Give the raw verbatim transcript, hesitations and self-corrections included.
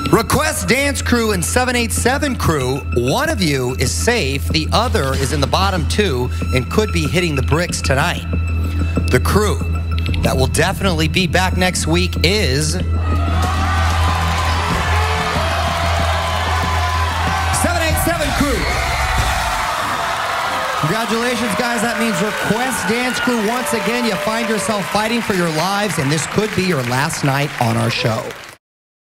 Request Dance Crew and seven eight seven Crew, one of you is safe, the other is in the bottom two and could be hitting the bricks tonight. The crew that will definitely be back next week is seven eight seven Crew. Congratulations, guys. That means Request Dance Crew, once again, you find yourself fighting for your lives, and this could be your last night on our show.